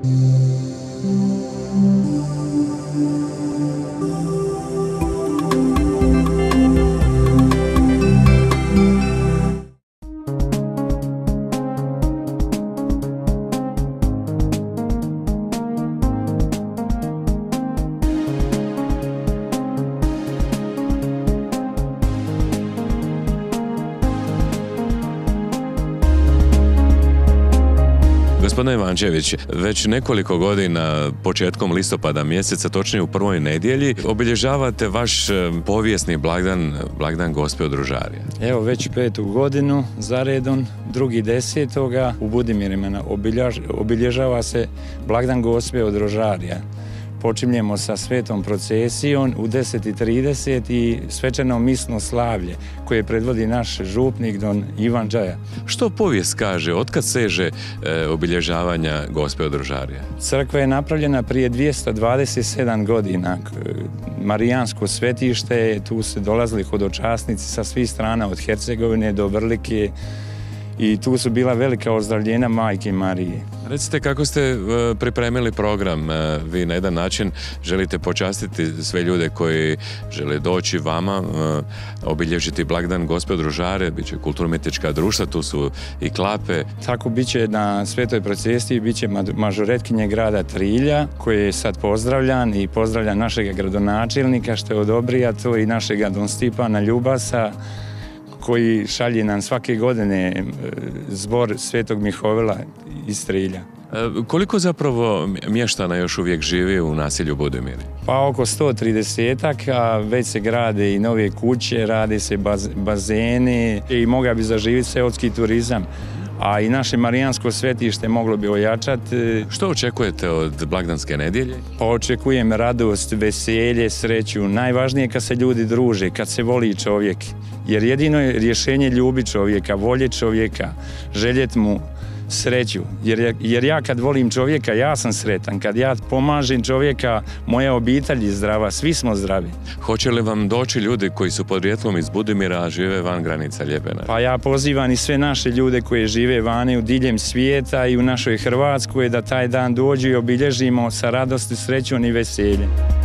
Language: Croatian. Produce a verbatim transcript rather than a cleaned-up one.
Gospodine Ivančević, već nekoliko godina, početkom listopada mjeseca, točnije u prvoj nedjelji, obilježavate vaš povijesni blagdan, blagdan Gospe od Rožarija. Evo, već petu godinu za redom, drugi desetoga u Budimirima obiljež, obilježava se blagdan Gospe od Rožarija. Počinjemo sa svetom procesijom u deset i trideset i svečano misno slavlje koje predvodi naš župnik don Ivan Džaja. Što povijest kaže, otkad seže e, obilježavanja Gospe od Rožarija? Crkva je napravljena prije dvjesto dvadeset sedam godina. Marijansko svetište, tu su dolazili hodočasnici sa svih strana, od Hercegovine do Vrlike, i tu su bila velika ozdravljenja Majke Marije. Recite, kako ste pripremili program? Vi na jedan način želite počastiti sve ljude koji žele doći vama, obilježiti blagdan Gospe od Rožarija, bit će kulturno-umjetnička društva, tu su i klape. Tako bit će na svetoj procesiji, bit će mažoretkinje grada Trilja, koji je sad pozdravljan i pozdravlja našeg gradonačelnika što je odobrio to i našega don Stipana Ljubasa, koji šalje nam svake godine zbor Svetog Mihovila iz Trilja. Koliko zapravo mještana još uvijek živi u naselju Budimir? Pa oko sto tridesetak, a već se grade i nove kuće, rade se baz, bazeni i mogao bi zaživjeti seoski turizam. A i naše Marijansko svetište moglo bi ojačati. Što očekujete od blagdanske nedjelje? Pa očekujem radost, veselje, sreću. Najvažnije je kad se ljudi druže, kad se voli čovjek. Jer jedino je rješenje ljubiti čovjeka, voljeti čovjeka, željeti mu sreću. Jer, jer ja kad volim čovjeka, ja sam sretan. Kad ja pomažem čovjeka, moja obitelj je zdrava, svi smo zdravi. Hoće li vam doći ljudi koji su podrijetlom iz Budimira, a žive van granica Lijepe naše? Pa ja pozivam i sve naše ljude koji žive vani u diljem svijeta i u našoj Hrvatskoj da taj dan dođu i obilježimo sa radosti, srećom i veseljem.